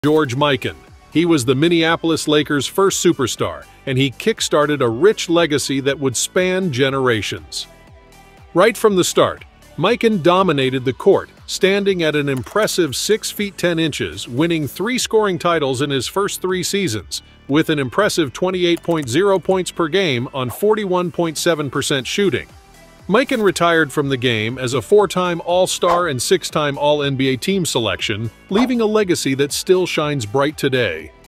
George Mikan. He was the Minneapolis Lakers' first superstar, and he kickstarted a rich legacy that would span generations. Right from the start, Mikan dominated the court, standing at an impressive 6 feet 10 inches, winning 3 scoring titles in his first 3 seasons, with an impressive 28.0 points per game on 41.7% shooting. Mikan retired from the game as a 4-time All-Star and 6-time All-NBA team selection, leaving a legacy that still shines bright today.